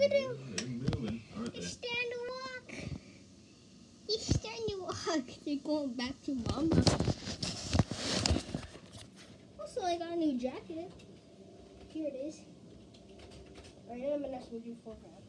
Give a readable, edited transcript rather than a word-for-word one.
Doo-doo. They're moving, aren't they? They're starting to walk. They're starting to walk. They're going back to Mama. Also, I got a new jacket. Here it is. Alright, I'm gonna switch you for that.